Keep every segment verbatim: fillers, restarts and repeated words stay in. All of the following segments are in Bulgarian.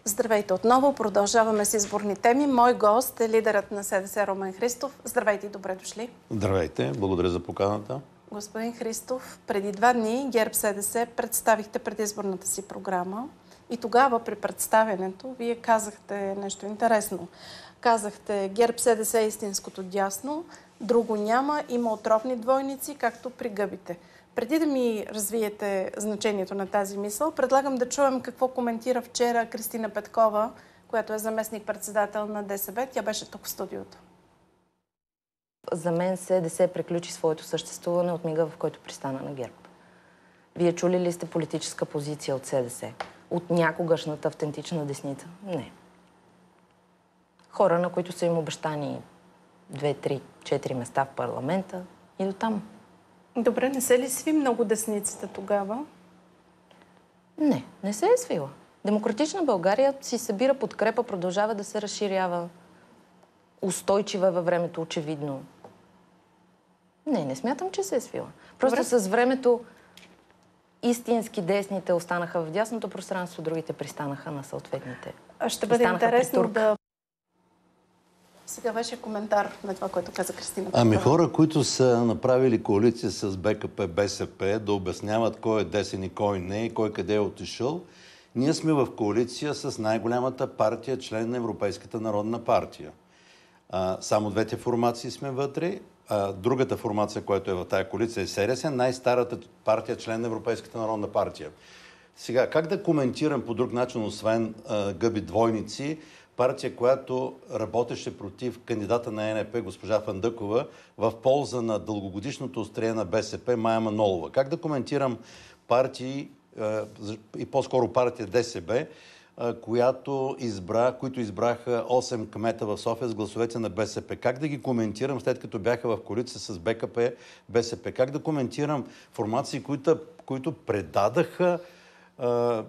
Здравейте отново. Продължаваме с изборни теми. Мой гост е лидерът на СДС Румен Христов. Здравейте и добре дошли. Здравейте. Благодаря за поканата. Господин Христов, преди два дни ГЕРБ-СДС представихте предизборната си програма и тогава при представянето вие казахте нещо интересно. Казахте, ГЕРБ-СДС е истинското дясно, друго няма, има отровни двойници, както при гъбите. Преди да ми развиете значението на тази мисъл, предлагам да чуем какво коментира вчера Кристина Петкова, която е заместник-председател на ДСБ. Тя беше тук в студиото. За мен СДС приключи своето съществуване от мига, в който пристана на ГЕРБ. Вие чули ли сте политическа позиция от СДС? От някогашната автентична десница? Не. Хора, на които са им обещани две, три, четири места в парламента и до там. Добре, не се ли сви много десницата тогава? Не, не се е свила. Демократична България си събира подкрепа, продължава да се разширява. Устойчива във времето, очевидно. Не, не смятам, че се е свила. Просто Добре. С времето истински десните останаха в дясното пространство, другите пристанаха на съответните. А ще бъде интересно да... Сега беше коментар на това, което каза Кристина. Ами хора, които са направили коалиция с БКП, БСП, да обясняват кой е десен и кой не, и кой къде е отишъл. Ние сме в коалиция с най-голямата партия, член на Европейската народна партия. А, само двете формации сме вътре. А, другата формация, която е в тая коалиция, е СДС, най-старата партия, член на Европейската народна партия. Сега, как да коментирам по друг начин, освен а, гъби двойници, партия, която работеше против кандидата на ЕНП, госпожа Фандъкова, в полза на дългогодишното острие на БСП Мая Манолова? Как да коментирам партии, и по-скоро партия ДСБ, която избра, които избраха осем кмета в София с гласовете на БСП? Как да ги коментирам, след като бяха в коалиция с БКП, БСП? Как да коментирам формации, които, които предадаха а,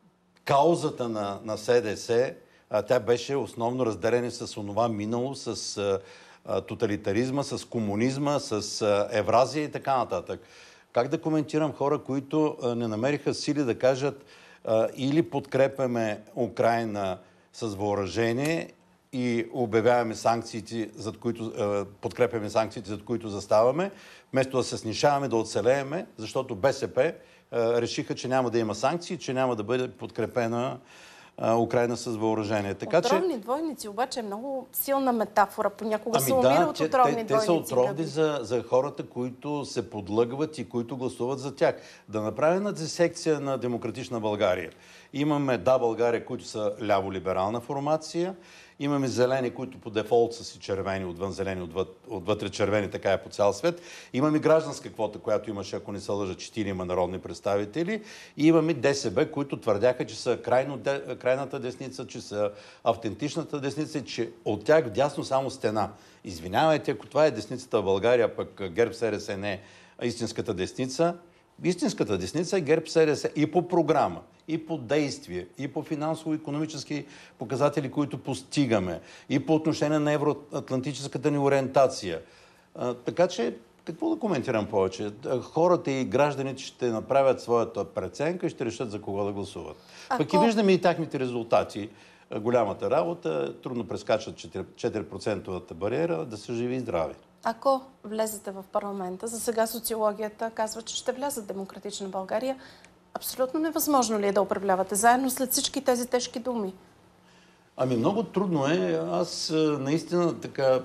каузата на, на СДС? А, тя беше основно разделена с онова минало, с а, тоталитаризма, с комунизма, с а, Евразия и така нататък. Как да коментирам хора, които а, не намериха сили да кажат а, или подкрепяме Украйна с въоръжение и обявяваме санкциите, зад които, а, подкрепяме санкциите, зад които заставаме, вместо да се снишаваме, да оцелееме, защото БСП а, решиха, че няма да има санкции, че няма да бъде подкрепена Украйна с въоръжение. Така, отровни че... двойници обаче е много силна метафора. Понякога ами се умира да, от отровни те, двойници. Те са отровни за, за хората, които се подлъгват и които гласуват за тях. Да направим на секция на Демократична България. Имаме Да, България, които са ляво-либерална формация. Имаме зелени, които по дефолт са си червени, отвън зелени, отвъд, отвътре червени, така е по цял свет. Имаме гражданска квота, която имаше, ако не се лъжа, четирима народни представители. И имаме ДСБ, които твърдяха, че са крайно, крайната десница, че са автентичната десница и че от тях вдясно само стена. Извинявайте, ако това е десницата в България, пък ГЕРБ-СДС не е истинската десница. Истинската десница е ГЕРБ-СДС и по програма, и по действие, и по финансово-икономически показатели, които постигаме, и по отношение на евроатлантическата ни ориентация. А, така че, какво да коментирам повече? Хората и гражданите ще направят своята преценка и ще решат за кого да гласуват. Ако... Пък и виждаме и тяхните резултати. Голямата работа, трудно прескачат четири процента бариера, да са живи и здрави. Ако влезете в парламента, за сега социологията казва, че ще влязат Демократична България. Абсолютно невъзможно ли е да управлявате заедно след всички тези тежки думи? Ами много трудно е. Аз наистина така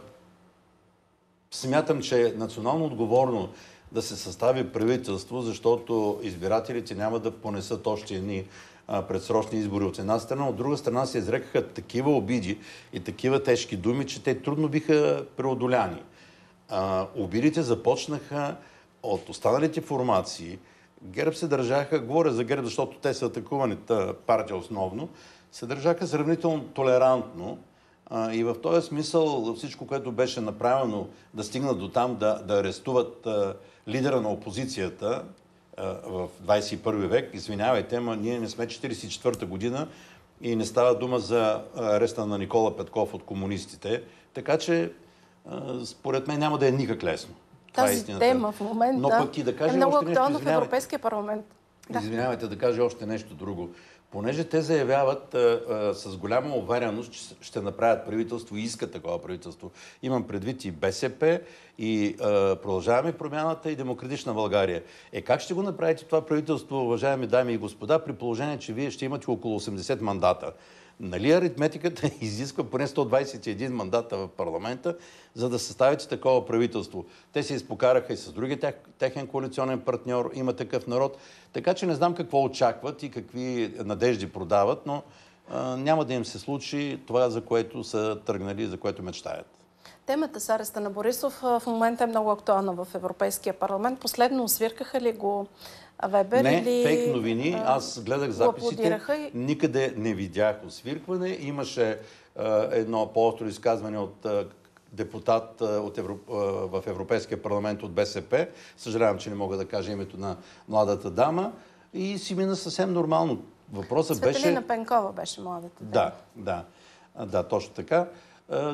смятам, че е национално отговорно да се състави правителство, защото избирателите няма да понесат още едни предсрочни избори от една страна. От друга страна се изрекаха такива обиди и такива тежки думи, че те трудно биха преодоляни. А, обидите започнаха от останалите формации. ГЕРБ се държаха, говоря за ГЕРБ, защото те са атакуваната партия основно, се държаха сравнително толерантно а, и в този смисъл всичко, което беше направено да стигнат до там да, да арестуват а, лидера на опозицията а, в двадесет и първи век, извинявайте, ама ние не сме четиридесет и четвърта година и не става дума за ареста на Никола Петков от комунистите, така че според мен няма да е никак лесно. Тази тема в момента Но пък и да кажа, е много актуална в Европейския парламент. Да. Извинявайте да кажа още нещо друго. Понеже те заявяват а, а, с голяма увереност, че ще направят правителство и искат такова правителство. Имам предвид и БСП, и а, Продължаваме промяната, и Демократична България. Е, как ще го направите това правителство, уважаеми дами и господа, при положение, че вие ще имате около осемдесет мандата? Нали аритметиката изисква поне сто двадесет и един мандата в парламента, за да съставите такова правителство? Те се изпокараха и с други тех, техен коалиционен партньор, Има такъв народ. Така че не знам какво очакват и какви надежди продават, но а, няма да им се случи това, за което са тръгнали, за което мечтаят. Темата с ареста на Борисов в момента е много актуална в Европейския парламент. Последно освиркаха ли го Вебер? Не, или... фейк новини. Аз гледах записите. И... Никъде не видях освиркване. Имаше а, едно по-остро изказване от а, депутат а, от Евро... а, в Европейския парламент от БСП. Съжалявам, че не мога да кажа името на младата дама. И си мина съвсем нормално. Въпросът Светелина беше... Светелина Пенкова беше младата дама. Да, да. А, да, точно така. А,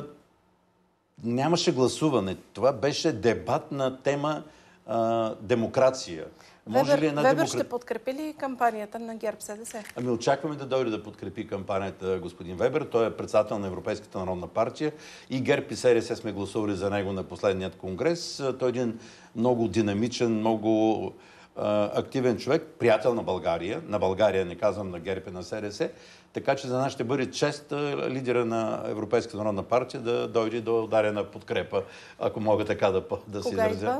нямаше гласуване. Това беше дебат на тема а, демокрация. Може Вебер, ли една Вебер демокра... ще подкрепи ли кампанията на ГЕРБ СДС? Ами очакваме да дойде да подкрепи кампанията господин Вебер. Той е председател на Европейската народна партия и ГЕРБ и СДС сме гласували за него на последният конгрес. Той е един много динамичен, много а, активен човек, приятел на България. На България, не казвам на ГЕРБ и на СДС. Така че за нас ще бъде чест лидера на Европейската народна партия да дойде да ударя на подкрепа, ако мога така да, да се изразя. Кога идва?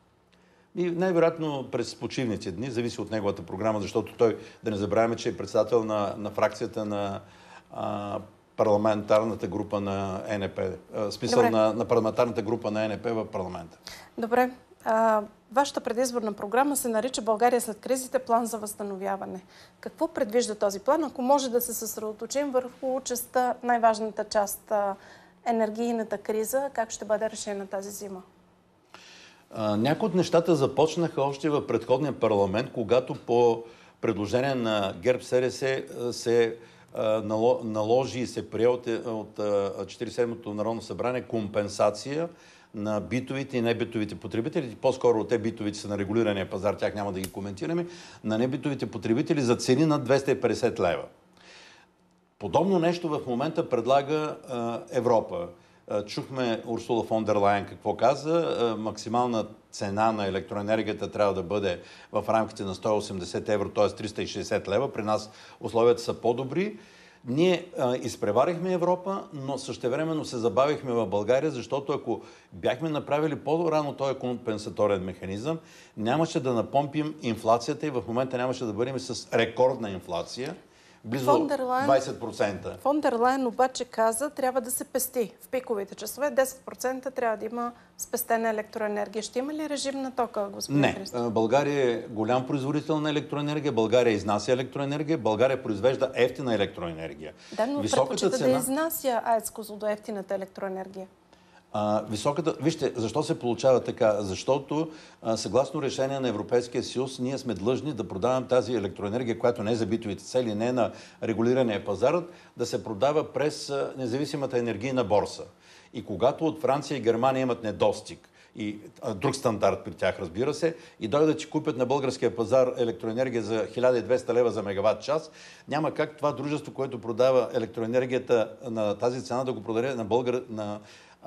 И най-вероятно през почивните дни, зависи от неговата програма, защото той, да не забравяме, че е председател на, на фракцията на а, парламентарната група на Е Ен Пе. В смисъл на, на парламентарната група на Е Ен Пе в парламента. Добре. А, вашата предизборна програма се нарича България след кризите, план за възстановяване. Какво предвижда този план? Ако може да се съсредоточим върху частта, най-важната част, енергийната криза, как ще бъде решена тази зима? Някои от нещата започнаха още в предходния парламент, когато по предложение на ГЕРБ СДС се наложи и се прие от четиридесет и седмото Народно събрание компенсация на битовите и небитовите потребители. По-скоро те битовите са на регулирания пазар, тях няма да ги коментираме, на небитовите потребители за цени над двеста и петдесет лева. Подобно нещо в момента предлага Европа. Чухме Урсула фон дер Лайен какво каза. Максимална цена на електроенергията трябва да бъде в рамките на сто и осемдесет евро, т.е. триста и шейсет лева. При нас условията са по-добри. Ние а, изпреварихме Европа, но същевременно се забавихме в България, защото ако бяхме направили по-рано този компенсаторен механизъм, нямаше да напомпим инфлацията и в момента нямаше да бъдем с рекордна инфлация. Близо двадесет процента. Фон дер Лайен обаче каза, трябва да се пести. В пиковите часове десет процента трябва да има спестена електроенергия. Ще има ли режим на тока, господин Не. Христов? България е голям производител на електроенергия. България изнася електроенергия. България произвежда ефтина електроенергия. Да, но предпочита цена... да изнася АЕЦ Козлодуй ефтината електроенергия. А, високата... Вижте, защо се получава така? Защото а, съгласно решение на Европейския съюз, ние сме длъжни да продаваме тази електроенергия, която не е за битовите цели, не е на регулирания пазар, да се продава през а, независимата енергийна борса. И когато от Франция и Германия имат недостиг, и а, друг стандарт при тях, разбира се, и дойдат да ти купят на българския пазар електроенергия за хиляда и двеста лева за мегаватт час, няма как това дружество, което продава електроенергията на тази цена, да го продаде на, българ... на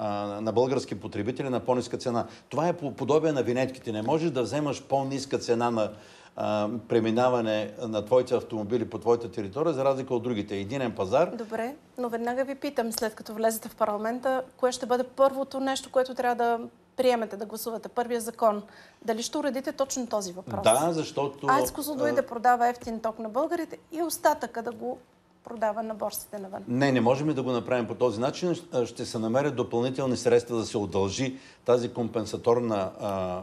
на български потребители на по-ниска цена. Това е по подобие на винетките. Не можеш да вземаш по-ниска цена на а, преминаване на твоите автомобили по твоята територия, за разлика от другите. Единен пазар. Добре, но веднага ви питам, след като влезете в парламента, кое ще бъде първото нещо, което трябва да приемете, да гласувате? Първия закон. Дали ще уредите точно този въпрос? Да, защото... АЕЦ Козлодуй да продава ефтин ток на българите и остатъка да го продава на борсите навън. Не, не можем да го направим по този начин. Ще се намерят допълнителни средства да се удължи тази компенсаторна а,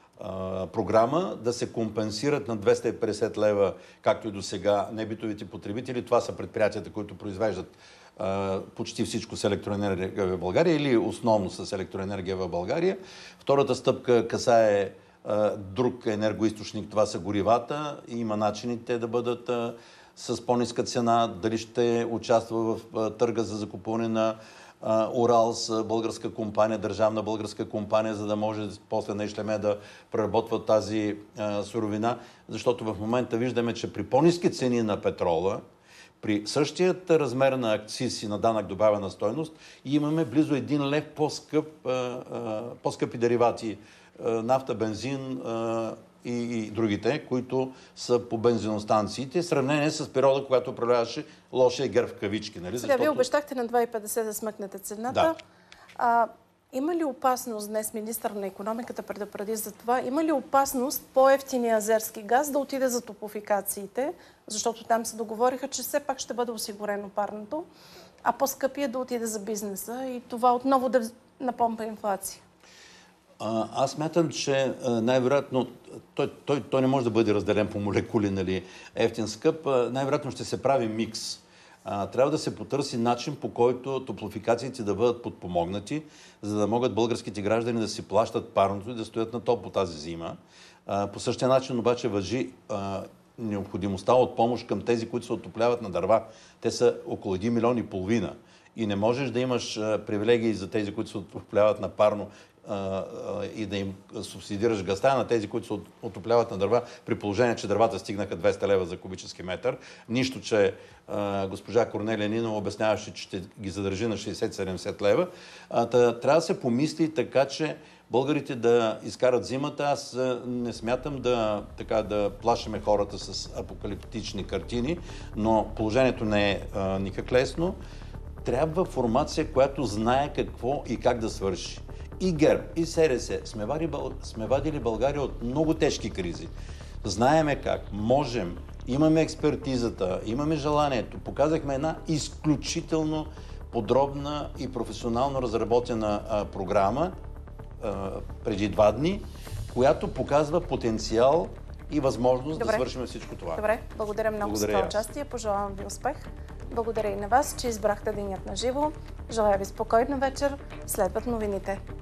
а, програма, да се компенсират на двеста и петдесет лева, както и до сега, небитовите потребители. Това са предприятията, които произвеждат а, почти всичко с електроенергия в България или основно с електроенергия в България. Втората стъпка касае а, друг енергоизточник, това са горивата. И има начини те да бъдат а, с по-ниска цена, дали ще участва в търга за закупуване на Уралс, българска компания, държавна българска компания, за да може после на Ишлеме да преработва тази а, суровина. Защото в момента виждаме, че при по-ниски цени на петрола, при същият размер на акциз и на данък добавена стойност, имаме близо един лев по-скъп, а, а, по-скъпи деривати. А, нафта, бензин а, и, и другите, които са по бензиностанциите, в сравнение с периода, когато управляваше лошия ГЕРБ в кавички. Нали? Сега Защото... вие обещахте на два и петдесет да смъкнете цената. Да. А, има ли опасност, днес министър на икономиката предупреди за това, има ли опасност по-евтиния азерски газ да отиде за топофикациите, защото там се договориха, че все пак ще бъде осигурено парното, а по-скъпия да отиде за бизнеса и това отново да напомпа инфлация? Аз смятам, че най-вероятно той, той, той не може да бъде разделен по молекули, нали, ефтин, скъп. Най-вероятно ще се прави микс. Трябва да се потърси начин, по който топлофикациите да бъдат подпомогнати, за да могат българските граждани да си плащат парното и да стоят на топло тази зима. По същия начин обаче важи необходимостта от помощ към тези, които се отопляват на дърва. Те са около един милион и половина. И не можеш да имаш привилегии за тези, които се отопляват на парно и да им субсидираш газта на тези, които се отопляват на дърва, при положение, че дървата стигнаха двеста лева за кубически метър. Нищо, че а, госпожа Корнелия Нинова обясняваше, че ще ги задържи на шейсет-седемдесет лева. А, тъ, трябва да се помисли така, че българите да изкарат зимата. Аз не смятам да, така, да плашиме хората с апокалиптични картини, но положението не е а, никак лесно. Трябва формация, която знае какво и как да свърши. И ГЕРБ, и СДС сме вадили, сме вадили България от много тежки кризи. Знаеме как, можем, имаме експертизата, имаме желанието. Показахме една изключително подробна и професионално разработена а, програма а, преди два дни, която показва потенциал и възможност Добре. да свършим всичко това. Добре, благодаря много Благодаря за това аз. участие. Пожелавам ви успех. Благодаря и на вас, че избрахте денят на живо. Желая ви спокойна вечер. Следват новините.